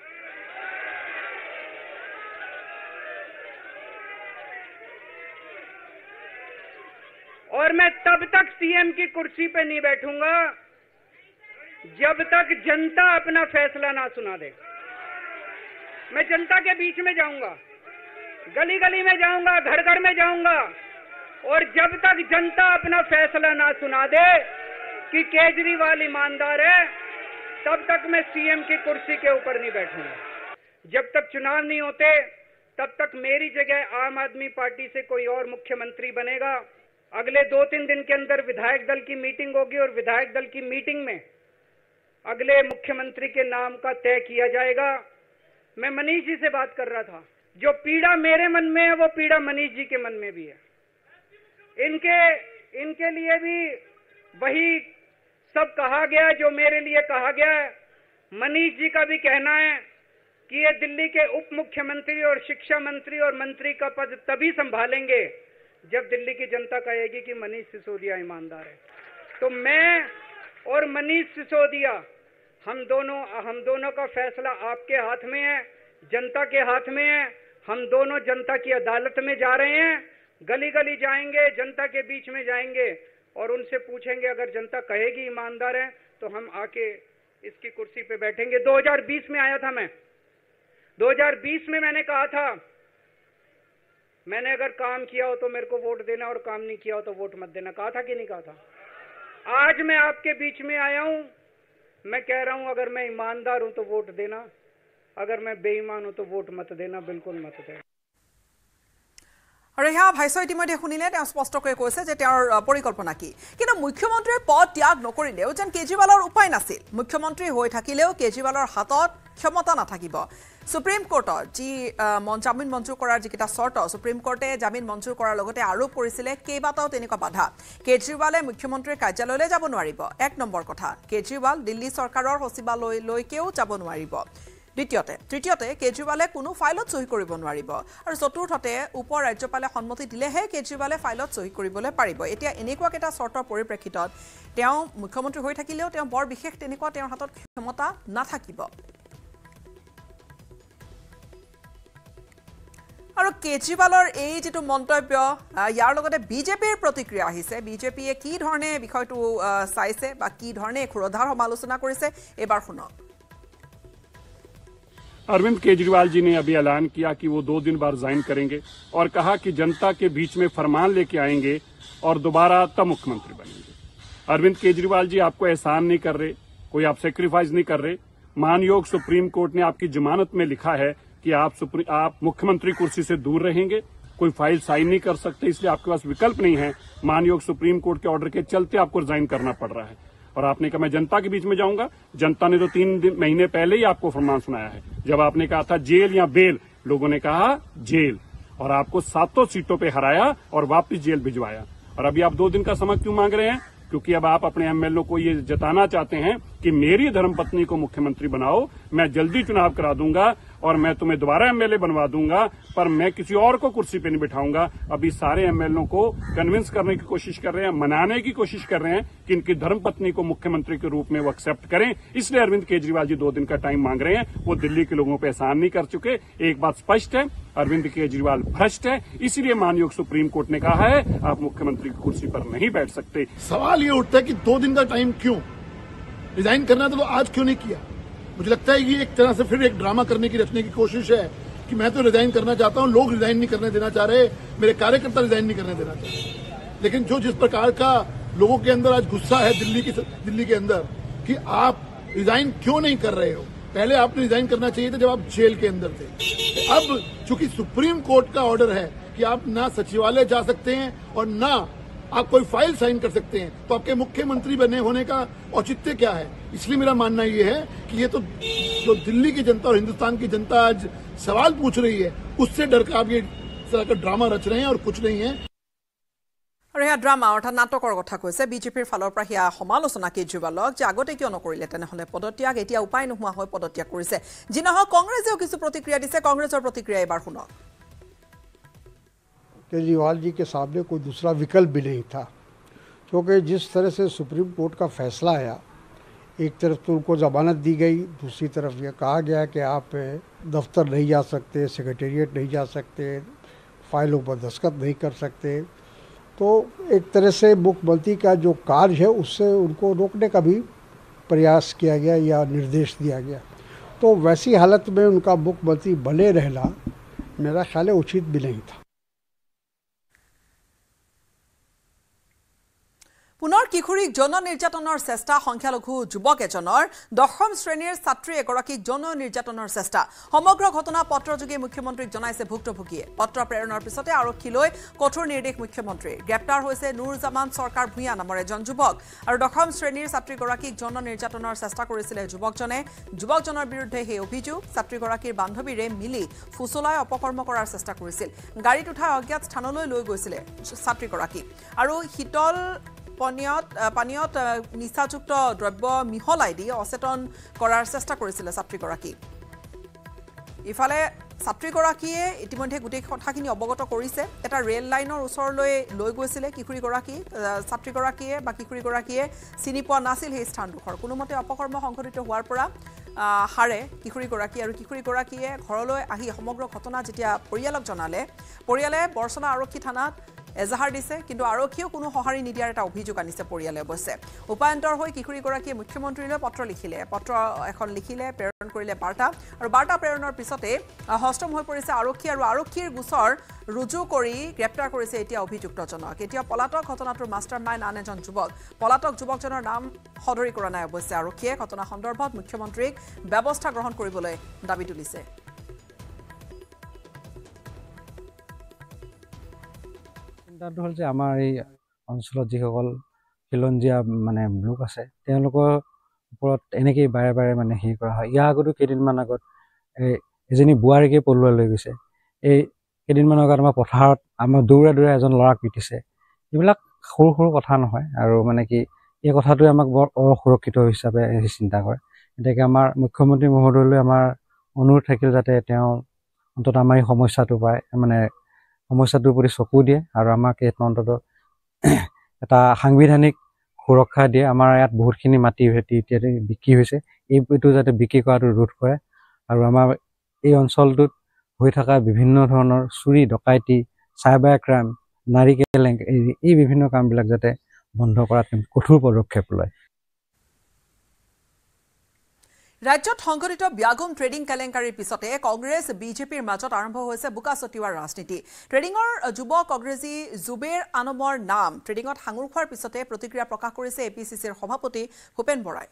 और मैं तब तक सीएम की कुर्सी पे नहीं बैठूंगा जब तक जनता अपना फैसला ना सुना दे मैं जनता के बीच में जाऊंगा गली गली में जाऊंगा घर घर में जाऊंगा और जब तक जनता अपना फैसला ना सुना दे कि केजरीवाल ईमानदार है तब तक मैं सीएम की कुर्सी के ऊपर नहीं बैठूंगा जब तक चुनाव नहीं होते तब तक मेरी जगह आम आदमी पार्टी से कोई और मुख्यमंत्री बनेगा अगले दो तीन दिन के अंदर विधायक दल की मीटिंग होगी और विधायक दल की मीटिंग में अगले मुख्यमंत्री के नाम का तय किया जाएगा मैं मनीष जी से बात कर रहा था जो पीड़ा मेरे मन में है वो पीड़ा मनीष जी के मन में भी है इनके इनके लिए भी वही सब कहा गया जो मेरे लिए कहा गया है मनीष जी का भी कहना है कि ये दिल्ली के उप मुख्यमंत्री और शिक्षा मंत्री और मंत्री का पद तभी संभालेंगे जब दिल्ली की जनता कहेगी कि मनीष सिसोदिया ईमानदार है तो मैं और मनीष सिसोदिया हम दोनों हम दोनों का फैसला आपके हाथ में है जनता के हाथ में है हम दोनों जनता की अदालत में जा रहे हैं गली गली जाएंगे जनता के बीच में जाएंगे और उनसे पूछेंगे अगर जनता कहेगी ईमानदार है तो हम आके इसकी कुर्सी पे बैठेंगे दो हज़ार बीस में आया था मैं दो हज़ार बीस में मैंने कहा था मैंने अगर काम किया हो तो मेरे को वोट देना और काम नहीं किया हो तो वोट मत देना, कहा था कि नहीं कहा था। आज मैं आपके बीच में आया हूं, मैं कह रहा हूं अगर मैं ईमानदार हूं तो वोट देना, अगर मैं बेईमान हूं तो वोट मत देना, बिल्कुल मत देना।
আৰু এয়া ভাইছৰ ইতিমধ্যে শুনিলে তেওঁ স্পষ্টকৈ কৈছে যে তেওঁৰ পৰিকল্পনা কি, কিন্তু মুখ্যমন্ত্ৰীৰ পদ ত্যাগ নকৰিলেও যেন কেজৰিৱালৰ উপায় নাছিল। মুখ্যমন্ত্ৰী হৈ থাকিলেও কেজৰিৱালৰ হাতত ক্ষমতা নাথাকিব। সুপ্ৰিম কোৰ্টত যি জামিন মঞ্জুৰ কৰাৰ যিকেইটা চৰ্ত সুপ্ৰিম কোৰ্টে জামিন মঞ্জুৰ কৰাৰ লগতে আৰোপ কৰিছিলে কেইবাটাও তেনেকুৱা বাধা। কেজৰিৱালে মুখ্যমন্ত্ৰীৰ কাৰ্যালয়লৈ যাব নোৱাৰিব, এক নম্বৰ কথা। কেজৰিৱাল দিল্লী চৰকাৰৰ সচিবালয়লৈকেও যাব নোৱাৰিব। দ্বিতীয়তে তৃতীয়তে কেজৰিৱালে কোনো ফাইলত সহি কৰিব নোৱাৰিব, আৰু চতুৰ্থতে উপ ৰাজ্যপালে সন্মতি দিলেহে কেজৰিৱালে ফাইলত সহি কৰিবলৈ পাৰিব। এতিয়া এনেকুৱা কেইটা চৰ্তৰ পৰিপ্ৰেক্ষিতত তেওঁ মুখ্যমন্ত্ৰী হৈ থাকিলেও তেওঁ বৰ বিশেষ তেনেকুৱা তেওঁৰ হাতত ক্ষমতা নাথাকিব। আৰু কেজৰিৱালৰ এই যিটো মন্তব্য, ইয়াৰ লগতে বিজেপিৰ প্ৰতিক্ৰিয়া আহিছে। বিজেপিয়ে কি ধৰণে বিষয়টো চাইছে বা কি ধৰণে ক্ষুৰধাৰ সমালোচনা কৰিছে এবাৰ শুনক।
अरविंद केजरीवाल जी ने अभी ऐलान किया कि वो दो दिन बाद रिजाइन करेंगे और कहा कि जनता के बीच में फरमान लेके आएंगे और दोबारा तब मुख्यमंत्री बनेंगे। अरविंद केजरीवाल जी आपको एहसान नहीं कर रहे, कोई आप सेक्रीफाइस नहीं कर रहे। मानयोग सुप्रीम कोर्ट ने आपकी जमानत में लिखा है कि आप आप मुख्यमंत्री कुर्सी से दूर रहेंगे, कोई फाइल साइन नहीं कर सकते, इसलिए आपके पास विकल्प नहीं है। मानयोग सुप्रीम कोर्ट के ऑर्डर के चलते आपको रिजाइन करना पड़ रहा है। और आपने कहा मैं जनता के बीच में जाऊंगा। जनता ने तो तीन दिन महीने पहले ही आपको फरमान सुनाया है। जब आपने कहा था जेल या बेल, लोगों ने कहा जेल, और आपको सातों सीटों पे हराया और वापस जेल भिजवाया। और अभी आप दो दिन का समय क्यों मांग रहे हैं? क्योंकि अब आप अपने एमएलए को ये जताना चाहते हैं कि मेरी धर्मपत्नी को मुख्यमंत्री बनाओ, मैं जल्दी चुनाव करा दूंगा और मैं तुम्हें दोबारा एमएलए बनवा दूंगा, पर मैं किसी और को कुर्सी पे नहीं बिठाऊंगा। अभी सारे एमएलए को कन्विंस करने की कोशिश कर रहे हैं, मनाने की कोशिश कर रहे हैं कि इनकी धर्मपत्नी को मुख्यमंत्री के रूप में वो एक्सेप्ट करें। इसलिए अरविंद केजरीवाल जी दो दिन का टाइम मांग रहे हैं। वो दिल्ली के लोगों पर एहसान नहीं कर चुके। एक बात स्पष्ट है, अरविंद केजरीवाल भ्रष्ट है, इसलिए मानयोग सुप्रीम कोर्ट ने कहा है आप मुख्यमंत्री की कुर्सी पर नहीं बैठ सकते।
सवाल ये उठता है कि दो दिन का टाइम क्यों? रिजाइन करना था तो आज क्यों नहीं किया? मुझे लगता है ये एक तरह से फिर एक ड्रामा करने की रचने की कोशिश है कि मैं तो रिजाइन करना चाहता हूं, लोग रिजाइन नहीं करने देना चाह रहे, मेरे कार्यकर्ता रिजाइन नहीं करने देना चाह रहे। लेकिन जो जिस प्रकार का लोगों के अंदर आज गुस्सा है दिल्ली की दिल्ली के अंदर कि आप रिजाइन क्यों नहीं कर रहे हो, पहले आपने रिजाइन करना चाहिए था जब आप जेल के अंदर थे। अब चूंकि सुप्रीम कोर्ट का ऑर्डर है कि आप ना सचिवालय जा सकते हैं और ना आप कोई फाइल साइन कर सकते हैं, तो आपके मुख्यमंत्री बने होने का औचित्य क्या है? इसलिए मेरा मानना ये है कि ये तो जो दिल्ली की जनता और हिंदुस्तान की जनता आज सवाल पूछ रही है, उससे डर कर आप ये तरह का ड्रामा रच रहे हैं और कुछ नहीं है।
আৰু এয়া ড্ৰামা অৰ্থাৎ নাটকৰ কথা কৈছে বিজেপিৰ ফালৰ পৰা। সেয়া সমালোচনা কেজৰিৱালক যে আগতে কিয় নকৰিলে তেনেহ'লে পদত্যাগ, এতিয়া উপায় নোহোৱা হৈ পদত্যাগ কৰিছে। যি নহওক কংগ্ৰেছেও কিছু প্ৰতিক্ৰিয়া দিছে, কংগ্ৰেছৰ প্ৰতিক্ৰিয়া এবাৰ শুনক।
केजरीवाल जी के सामने कोई दूसरा विकल्प भी नहीं था, क्योंकि जिस तरह से सुप्रीम कोर्ट का फैसला आया, एक तरफ तो उनको ज़मानत दी गई, दूसरी तरफ ये कहा गया कि आप दफ्तर नहीं जा सकते, सेक्रेटेरिएट नहीं जा सकते, फाइलों पर दस्तखत नहीं कर सकते। तो एक तरह से मुख्यमंत्री का जो कार्य है उससे उनको रोकने का भी प्रयास किया गया या निर्देश दिया गया। तो वैसी हालत में उनका मुख्यमंत्री बने रहना मेरा ख्याल है उचित भी नहीं था।
পুনৰ কিশোৰীক যৌন নিৰ্যাতনৰ চেষ্টা। সংখ্যালঘু যুৱক এজনৰ দশম শ্ৰেণীৰ ছাত্ৰী এগৰাকীক যৌন নিৰ্যাতনৰ চেষ্টা। সমগ্ৰ ঘটনা পত্ৰযোগে মুখ্যমন্ত্ৰীক জনাইছে ভুক্তভোগীয়ে। পত্ৰ প্ৰেৰণৰ পিছতে আৰক্ষীলৈ কঠোৰ নিৰ্দেশ মুখ্যমন্ত্ৰীৰ। গ্ৰেপ্তাৰ হৈছে নুৰ জামান চৰকাৰ ভূঞা নামৰ এজন যুৱক। আৰু দশম শ্ৰেণীৰ ছাত্ৰীগৰাকীক যৌন নিৰ্যাতনৰ চেষ্টা কৰিছিলে যুৱকজনে। যুৱকজনৰ বিৰুদ্ধে সেই অভিযোগ ছাত্ৰীগৰাকীৰ বান্ধৱীৰে মিলি ফুচলাই অপকৰ্ম কৰাৰ চেষ্টা কৰিছিল। গাড়ীত উঠাই অজ্ঞাত স্থানলৈ লৈ গৈছিলে ছাত্ৰীগৰাকীক। আৰু শীতল পানীয়ত পানীয়ত নিচাযুক্ত দ্ৰব্য মিহলাই দি অচেতন কৰাৰ চেষ্টা কৰিছিলে ছাত্ৰীগৰাকী। ইফালে ছাত্ৰীগৰাকীয়ে ইতিমধ্যে গোটেই কথাখিনি অৱগত কৰিছে। এটা ৰেল লাইনৰ ওচৰলৈ লৈ গৈছিলে কিশোৰীগৰাকী। ছাত্ৰীগৰাকীয়ে বা কিশোৰীগৰাকীয়ে চিনি পোৱা নাছিল সেই স্থানডোখৰ। কোনোমতে অপকৰ্ম সংঘটিত হোৱাৰ পৰা হাৰে কিশোৰীগৰাকী। আৰু কিশোৰীগৰাকীয়ে ঘৰলৈ আহি সমগ্ৰ ঘটনা যেতিয়া পৰিয়ালক জনালে, পৰিয়ালে বৰচলা আৰক্ষী থানাত এজাহাৰ দিছে, কিন্তু আৰক্ষীয়েও কোনো সঁহাৰি নিদিয়াৰ এটা অভিযোগ আনিছে পৰিয়ালে। অৱশ্যে উপায়ন্তৰ হৈ কিশোৰীগৰাকীয়ে মুখ্যমন্ত্ৰীলৈ পত্ৰ লিখিলে পত্ৰ এখন লিখিলে প্ৰেৰণ কৰিলে বাৰ্তা আৰু বাৰ্তা প্ৰেৰণৰ পিছতে হস্তম হৈ পৰিছে আৰক্ষী আৰু আৰক্ষীৰ গোচৰ ৰুজু কৰি গ্ৰেপ্তাৰ কৰিছে এতিয়া অভিযুক্তজনক এতিয়া পলাতক ঘটনাটোৰ মাষ্টাৰমাইণ্ড আন এজন যুৱক পলাতক যুৱকজনৰ নাম সদৰি কৰা নাই অৱশ্যে আৰক্ষীয়ে ঘটনা সন্দৰ্ভত মুখ্যমন্ত্ৰীক ব্যৱস্থা গ্ৰহণ কৰিবলৈ দাবী তুলিছে
চিন্তাটো হ'ল যে আমাৰ এই অঞ্চলত যিসকল খিলঞ্জীয়া মানে লোক আছে তেওঁলোকৰ ওপৰত এনেকেই বাৰে বাৰে মানে হেৰি কৰা হয় ইয়াৰ আগতো কেইদিনমান আগত এই এজনী বোৱাৰীকে পলুৱাই লৈ গৈছে এই কেইদিনমান আগত আমাৰ পথাৰত আমাৰ দৌৰা দৌৰা এজন ল'ৰাক পিটিছে এইবিলাক সৰু সৰু কথা নহয় আৰু মানে কি এই কথাটোৱে আমাক বৰ অসুৰক্ষিত হিচাপে চিন্তা কৰে এতেকে আমাৰ মুখ্যমন্ত্ৰী মহোদয়লৈ আমাৰ অনুৰোধ থাকিল যাতে তেওঁ অন্তত আমাৰ এই সমস্যাটো পায় মানে সমস্যাটোৰ প্ৰতি চকু দিয়ে আৰু আমাক এই অন্তত এটা সাংবিধানিক সুৰক্ষা দিয়ে আমাৰ ইয়াত বহুতখিনি মাটি ভেটি ইত্যাদি বিক্ৰী হৈছে এইটো যাতে বিক্ৰী কৰাটো ৰোধ কৰে আৰু আমাৰ এই অঞ্চলটোত হৈ থকা বিভিন্ন ধৰণৰ চুৰি ডকাইতি চাইবাৰ ক্ৰাইম নাৰী কেলেংকাৰী এই বিভিন্ন কামবিলাক যাতে বন্ধ কৰাত কঠোৰ পদক্ষেপ লয়
ৰাজ্যত সংঘটিত ব্যাগুম ট্ৰেডিং কেলেংকাৰীৰ পিছতে কংগ্ৰেছ বিজেপিৰ মাজত আৰম্ভ হৈছে বুকা চটিওৱাৰ ৰাজনীতি ট্ৰেডিঙৰ যুৱ কংগ্ৰেছী জুবেৰ আনমৰ নাম ট্ৰেডিঙত সাঙুৰ খোৱাৰ পিছতে প্ৰতিক্ৰিয়া প্ৰকাশ কৰিছে এপিচিচিৰ সভাপতি ভূপেন বৰাই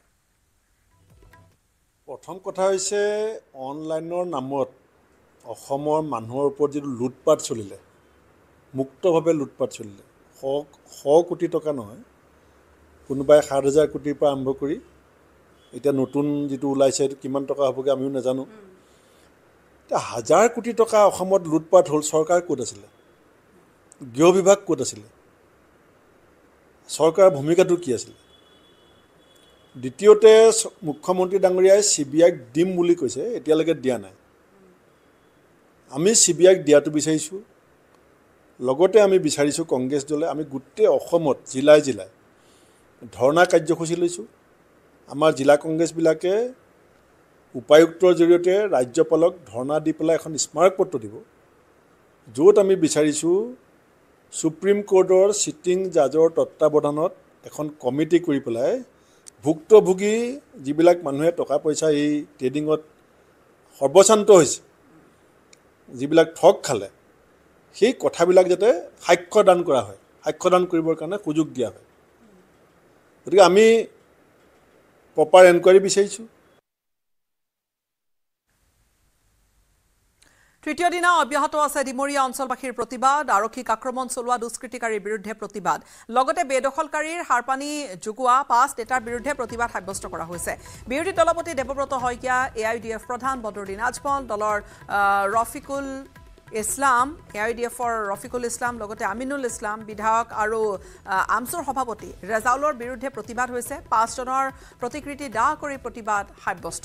প্ৰথম কথা হৈছে অনলাইনৰ নামত অসমৰ মানুহৰ ওপৰত যিটো লুটপাট চলিলে মুক্তভাৱে লুটপাট চলিলে শ শ কোটি টকা নহয় কোনোবাই সাত হাজাৰ কোটিৰ পৰা আৰম্ভ কৰি এতিয়া নতুন যিটো ওলাইছে এইটো কিমান টকা হ'বগৈ আমিও নাজানো এতিয়া হাজাৰ কোটি টকা অসমত লুটপাট হ'ল চৰকাৰ ক'ত আছিলে গৃহ বিভাগ ক'ত আছিলে চৰকাৰৰ ভূমিকাটো কি আছিলে দ্বিতীয়তে মুখ্যমন্ত্ৰী ডাঙৰীয়াই চি বি আইক দিম বুলি কৈছে এতিয়ালৈকে দিয়া নাই আমি চি বি আইক দিয়াটো বিচাৰিছোঁ লগতে আমি বিচাৰিছোঁ কংগ্ৰেছ দলে আমি গোটেই অসমত জিলাই জিলাই ধৰ্ণা কাৰ্যসূচী লৈছোঁ আমাৰ জিলা কংগ্ৰেছবিলাকে উপায়ুক্তৰ জৰিয়তে ৰাজ্যপালক ধৰ্ণা দি পেলাই এখন স্মাৰকপত্ৰ দিব য'ত আমি বিচাৰিছোঁ সুপ্ৰিম কোৰ্টৰ চিটিং জাজৰ তত্বাৱধানত এখন কমিটি কৰি পেলাই ভুক্তভোগী যিবিলাক মানুহে টকা পইচা এই ট্ৰেডিঙত সৰ্বশান্ত হৈছে যিবিলাক ঠগ খালে সেই কথাবিলাক যাতে সাক্ষ্যদান কৰা হয় সাক্ষ্যদান কৰিবৰ কাৰণে সুযোগ দিয়া হয় গতিকে আমি প্ৰপাৰ এনকুৱাৰী বিচাৰিছোঁ
তৃতীয় দিনা অব্যাহত আছে ডিমৰীয়া অঞ্চলবাসীৰ প্ৰতিবাদ আৰক্ষীক আক্ৰমণ চলোৱা দুষ্কৃতিকাৰীৰ বিৰুদ্ধে প্ৰতিবাদ লগতে বেদখলকাৰীৰ হাৰপানী যোগোৱা পাঁচ নেতাৰ বিৰুদ্ধে প্ৰতিবাদ সাব্যস্ত কৰা হৈছে বিৰোধী দলপতি Debabrata Saikia A I D F প্ৰধান বদৰুদ্দিন আজমল দলৰ Rafiqul Islam A I D এফৰ ৰফিকুল ইছলাম লগতে আমিনুল ইছলাম বিধায়ক আৰু আমচুৰ সভাপতি ৰেজাউলৰ বিৰুদ্ধে প্ৰতিবাদ হৈছে পাঁচজনৰ প্ৰতিকৃতি দাহ কৰি প্ৰতিবাদ সাব্যস্ত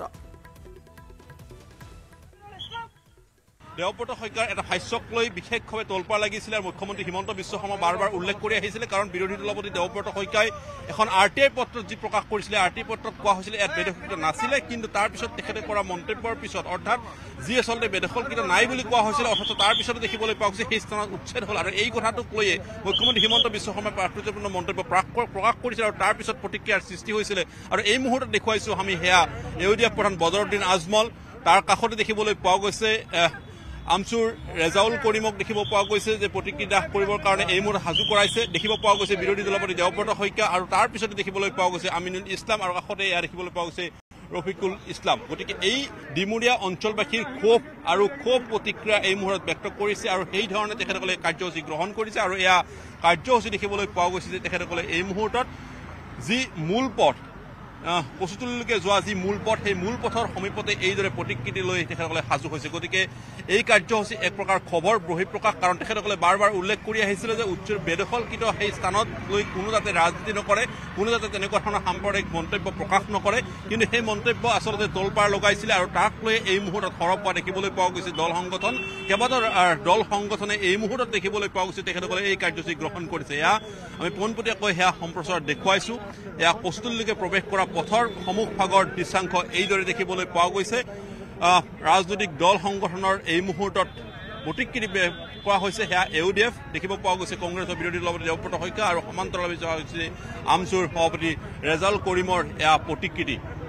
দেৱব্ৰত শইকীয়াৰ এটা ভাষ্যক লৈ বিশেষভাৱে তোলপাৰ লাগিছিলে আৰু মুখ্যমন্ত্ৰী হিমন্ত বিশ্ব শৰ্মা বাৰ বাৰ উল্লেখ কৰি আহিছিলে কাৰণ বিৰোধী দলপতি দেৱব্ৰত শইকীয়াই এখন আৰ টি আই পত্ৰত যি প্ৰকাশ কৰিছিলে আৰ টি আই পত্ৰত কোৱা হৈছিলে ইয়াত বেদখলকৃত নাছিলে কিন্তু তাৰ পিছত তেখেতে কৰা মন্তব্যৰ পিছত অৰ্থাৎ যি আচলতে বেদখলকৃত নাই বুলি কোৱা হৈছিলে অথচ তাৰ পিছতে দেখিবলৈ পোৱা গৈছে সেই স্থানত উচ্ছেদ হ'ল আৰু এই কথাটোক লৈয়ে মুখ্যমন্ত্ৰী হিমন্ত বিশ্ব শৰ্মাই তাৎপৰ্যপূৰ্ণ মন্তব্য প্ৰকাশ কৰিছিলে আৰু তাৰ পিছত প্ৰতিক্ৰিয়াৰ সৃষ্টি হৈছিলে আৰু এই মুহূৰ্তত দেখুৱাইছোঁ আমি সেয়া এ আই ডি এফ প্ৰধান বদৰুদ্দিন আজমল তাৰ কাষতে দেখিবলৈ পোৱা গৈছে আমচুৰ ৰেজাউল কৰিমক দেখিব পোৱা গৈছে যে প্ৰতিক্ৰিয়া দাহ কৰিবৰ কাৰণে এই মুহূৰ্তত সাজু কৰাইছে দেখিব পোৱা গৈছে বিৰোধী দলপতি দেৱব্ৰত শইকীয়া আৰু তাৰ পিছতে দেখিবলৈ পোৱা গৈছে আমিনুল ইছলাম আৰু কাষতে এয়া দেখিবলৈ পোৱা গৈছে ৰফিকুল ইছলাম গতিকে এই ডিমৰীয়া অঞ্চলবাসীৰ ক্ষোভ আৰু ক্ষোভ প্ৰতিক্ৰিয়া এই মুহূৰ্তত ব্যক্ত কৰিছে আৰু সেই ধৰণে তেখেতসকলে কাৰ্যসূচী গ্ৰহণ কৰিছে আৰু এয়া কাৰ্যসূচী দেখিবলৈ পোৱা গৈছে যে তেখেতসকলে এই মুহূৰ্তত যি মূল পথ কচুতলিলৈকে যোৱা যি মূল পথ সেই মূল পথৰ সমীপতে এইদৰে প্ৰতিকৃতি লৈ তেখেতসকলে সাজু হৈছে গতিকে এই কাৰ্যসূচী এক প্ৰকাৰ খবৰ বহিঃপ্ৰকাশ কাৰণ তেখেতসকলে বাৰ বাৰ উল্লেখ কৰি আহিছিলে যে উচ্চ বেদখলকৃত সেই স্থানত লৈ কোনো যাতে ৰাজনীতি নকৰে কোনো যাতে তেনেকুৱা ধৰণৰ সাম্প্ৰদায়িক মন্তব্য প্ৰকাশ নকৰে কিন্তু সেই মন্তব্য আচলতে তোলপাৰ লগাইছিলে আৰু তাক লৈ এই মুহূৰ্তত সৰব হোৱা দেখিবলৈ পোৱা গৈছে দল সংগঠন কেইবাটাও দল সংগঠনে এই মুহূৰ্তত দেখিবলৈ পোৱা গৈছে তেখেতসকলে এই কাৰ্যসূচী গ্ৰহণ কৰিছে এয়া আমি পোনপটীয়াকৈ সেয়া সম্প্ৰচাৰত দেখুৱাইছোঁ এয়া কচুতলিলৈকে প্ৰৱেশ কৰা পথৰ সন্মুখভাগৰ দৃশ্যাংশ এইদৰে দেখিবলৈ পোৱা গৈছে ৰাজনৈতিক দল সংগঠনৰ এই মুহূৰ্তত প্ৰতিক্ৰিয়া পোৱা হৈছে সেয়া এ ইউ ডি এফ দেখিব পোৱা গৈছে কংগ্ৰেছৰ বিৰোধী দলপতি দেৱব্ৰত শইকীয়া আৰু সমান্তৰালভাৱে যোৱা হৈছে আমচুৰ সভাপতি ৰেজাউল কৰিমৰ এয়া প্ৰতিক্ৰিয়া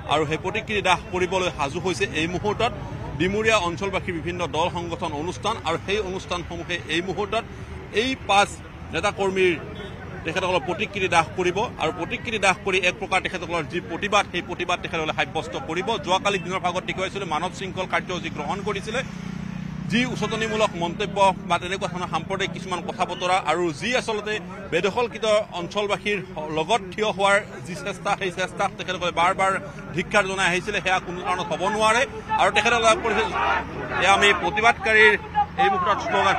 আৰু সেই প্ৰতিক্ৰিয়া দাহ কৰিবলৈ সাজু হৈছে এই মুহূৰ্তত ডিমুৰীয়া অঞ্চলবাসীৰ বিভিন্ন দল সংগঠন অনুষ্ঠান আৰু সেই অনুষ্ঠানসমূহে এই মুহূৰ্তত এই পাঁচ নেতাকৰ্মীৰ তেখেতসকলৰ প্ৰতিক্ৰিয়া দাহ কৰিব আৰু প্ৰতিক্ৰিয়া দাহ কৰি এক প্ৰকাৰ তেখেতসকলৰ যি প্ৰতিবাদ সেই প্ৰতিবাদ তেখেতসকলে সাব্যস্ত কৰিব যোৱাকালি দিনৰ ভাগত দেখুৱাইছিলে মানৱ শৃংখল কাৰ্যসূচী গ্ৰহণ কৰিছিলে যি উচতনিমূলক মন্তব্য বা তেনেকুৱা ধৰণৰ সাম্প্ৰদায়িক কিছুমান কথা বতৰা আৰু যি আচলতে বেদখলকৃত অঞ্চলবাসীৰ লগত থিয় হোৱাৰ যি চেষ্টা সেই চেষ্টাক তেখেতসকলে বাৰ বাৰ ধিক্কাৰ জনাই আহিছিলে সেয়া কোনো কাৰণত হ'ব নোৱাৰে আৰু তেখেতসকলে কৰিছিল এয়া আমি প্ৰতিবাদকাৰীৰ এই মুহূৰ্তত শ্লোগান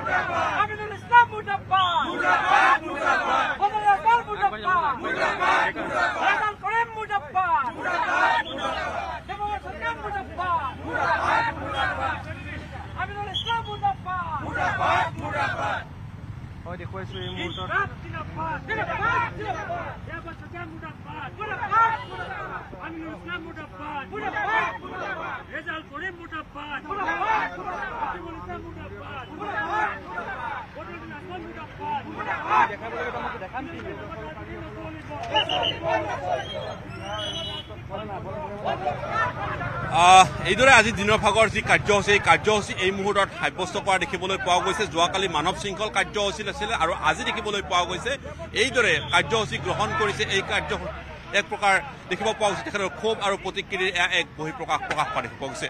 হয় দেখুৱাইছো এই মুহূৰ্তত
এইদৰে আজি দিনৰ ভাগৰ যি কাৰ্যসূচী এই কাৰ্যসূচী এই মুহূৰ্তত সাব্যস্ত কৰা দেখিবলৈ পোৱা গৈছে যোৱাকালি মানৱ শৃংখল কাৰ্যসূচী আছিলে আৰু আজি দেখিবলৈ পোৱা গৈছে এইদৰে কাৰ্যসূচী গ্ৰহণ কৰিছে এই কাৰ্য এক প্ৰকাৰ দেখিব পোৱা গৈছে তেখেতৰ ক্ষোভ আৰু প্ৰতিক্ৰিয়াৰ এক বহিঃপ্ৰকাশ প্ৰকাশ কৰা দেখিব গৈছে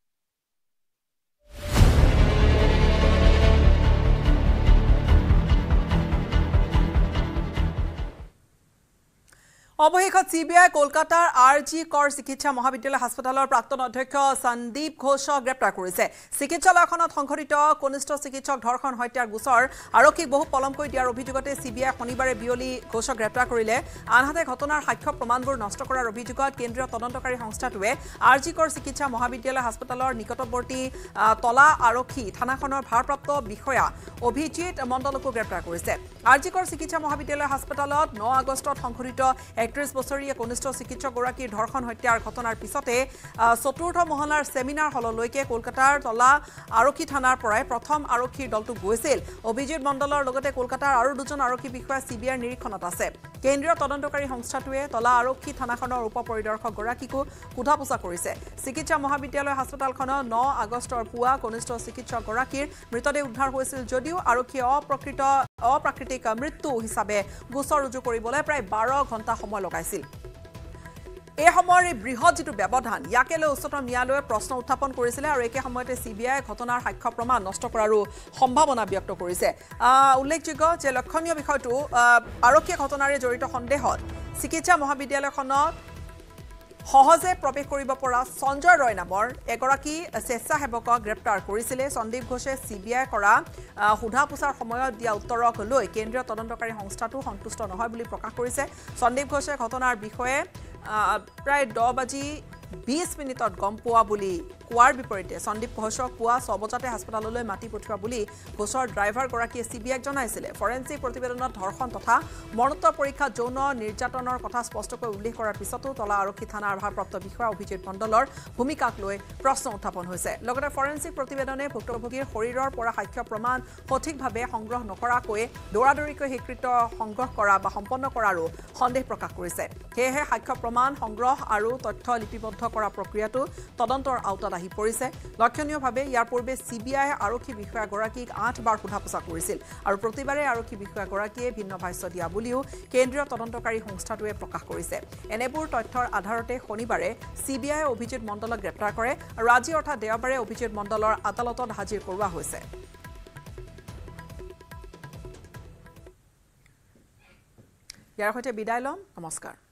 অৱশেষত চিবিআই কলকাতাৰ আৰ জি কৰ চিকিৎসা মহাবিদ্যালয় হাস্পতালৰ প্ৰাক্তন অধ্যক্ষ সন্দীপ ঘোষক গ্ৰেপ্তাৰ কৰিছে চিকিৎসালয়খনত সংঘটিত কনিষ্ঠ চিকিৎসক ধৰ্ষণ হত্যাৰ গোচৰ আৰক্ষীক বহু পলমকৈ দিয়াৰ অভিযোগতে চিবিআই শনিবাৰে বিয়লি ঘোষক গ্ৰেপ্তাৰ কৰিলে আনহাতে ঘটনাৰ সাক্ষ্য প্ৰমাণবোৰ নষ্ট কৰাৰ অভিযোগত কেন্দ্ৰীয় তদন্তকাৰী সংস্থাটোৱে আৰ জি কৰ চিকিৎসা মহাবিদ্যালয় হাস্পতালৰ নিকটৱৰ্তী তলা আৰক্ষী থানাখনৰ ভাৰপ্ৰাপ্ত বিষয়া অভিজিত মণ্ডলকো গ্ৰেপ্তাৰ কৰিছে আৰ জি কৰ চিকিৎসা মহাবিদ্যালয় হাস্পতালত ন আগষ্টত সংঘটিত একত্ৰিশ বছৰীয়া কনিষ্ঠ চিকিৎসকগৰাকীৰ ধৰ্ষণ হত্যাৰ ঘটনাৰ পিছতে চতুৰ্থ মহলাৰ সেমিনাৰ হললৈকে কলকাতাৰ তলা আৰক্ষী থানাৰ পৰাই প্ৰথম আৰক্ষীৰ দলটো গৈছিল অভিজিত মণ্ডলৰ লগতে কলকাতাৰ আৰু দুজন আৰক্ষী বিষয়া চিবিআইৰ নিৰীক্ষণত আছে কেন্দ্ৰীয় তদন্তকাৰী সংস্থাটোৱে তলা আৰক্ষী থানাখনৰ উপ পৰিদৰ্শক গৰাকীকো সোধা পোছা কৰিছে চিকিৎসা মহাবিদ্যালয় হাস্পতালখনৰ ন আগষ্টৰ পুৱা কনিষ্ঠ চিকিৎসকগৰাকীৰ মৃতদেহ উদ্ধাৰ হৈছিল যদিও আৰক্ষীয়ে অপ্ৰকৃত অপ্ৰাকৃতিক মৃত্যু হিচাপে গোচৰ ৰুজু কৰিবলৈ প্ৰায় বাৰ ঘণ্টা সময় লগাইছিল এই সময়ৰ এই বৃহৎ যিটো ব্যৱধান ইয়াকে লৈ উচ্চতম ন্যায়ালয়ে প্ৰশ্ন উত্থাপন কৰিছিলে আৰু একে সময়তে চিবিআই ঘটনাৰ সাক্ষ্য প্ৰমাণ নষ্ট কৰাৰো সম্ভাৱনা ব্যক্ত কৰিছে উল্লেখযোগ্য যে লক্ষণীয় বিষয়টো আৰক্ষী ঘটনাৰে জড়িত সন্দেহত চিকিৎসা মহাবিদ্যালয়খনত সহজে প্ৰৱেশ কৰিব পৰা সঞ্জয় ৰয় নামৰ এগৰাকী স্বেচ্ছাসেৱকক গ্ৰেপ্তাৰ কৰিছিলে সন্দীপ ঘোষে চিবিআই কৰা সোধা পোছাৰ সময়ত দিয়া উত্তৰক লৈ কেন্দ্ৰীয় তদন্তকাৰী সংস্থাটো সন্তুষ্ট নহয় বুলি প্ৰকাশ কৰিছে সন্দীপ ঘোষে ঘটনাৰ বিষয়ে প্ৰায় দহ বাজি বিশ মিনিটত গম পোৱা বুলি কোৱাৰ বিপৰীতে সন্দীপ ঘোষক পুৱা ছয় বজাতে হাস্পতাললৈ মাতি পঠিওৱা বুলি ঘোষৰ ড্ৰাইভাৰগৰাকীয়ে চিবিআইক জনাইছিলে ফৰেন্সিক প্ৰতিবেদনত ধৰ্ষণ তথা মৰণোত্তৰ পৰীক্ষাত যৌন নিৰ্যাতনৰ কথা স্পষ্টকৈ উল্লেখ কৰাৰ পিছতো তলা আৰক্ষী থানাৰ ভাৰপ্ৰাপ্ত বিষয়া অভিজিত মণ্ডলৰ ভূমিকাক লৈ প্ৰশ্ন উত্থাপন হৈছে লগতে ফৰেন্সিক প্ৰতিবেদনে ভুক্তভোগীৰ শৰীৰৰ পৰা সাক্ষ্য প্ৰমাণ সঠিকভাৱে সংগ্ৰহ নকৰাকৈ দৌৰাদৌৰিকৈ স্বীকৃত সংগ্ৰহ কৰা বা সম্পন্ন কৰাৰো সন্দেহ প্ৰকাশ কৰিছে সেয়েহে সাক্ষ্য প্ৰমাণ সংগ্ৰহ আৰু তথ্য লিপিবদ্ধ কৰা প্ৰক্ৰিয়াটো তদন্তৰ আওতাত আহি পৰিছে লক্ষণীয়ভাৱে ইয়াৰ পূৰ্বে চিবিআই আৰক্ষী বিষয়াগৰাকীক আঠ বাৰ সোধা পোছা কৰিছিল আৰু প্ৰতিবাৰে আৰক্ষী বিষয়াগৰাকীয়ে ভিন্ন ভাষ্য দিয়া বুলিও কেন্দ্ৰীয় তদন্তকাৰী সংস্থাটোৱে প্ৰকাশ কৰিছে এনেবোৰ তথ্যৰ আধাৰতে শনিবাৰে চিবিআই অভিজিত মণ্ডলক গ্ৰেপ্তাৰ কৰে আৰু আজি অৰ্থাৎ দেওবাৰে অভিজিত মণ্ডলৰ আদালতত হাজিৰ কৰোৱা হৈছে ইয়াৰ সৈতে বিদায় লম নমস্কাৰ।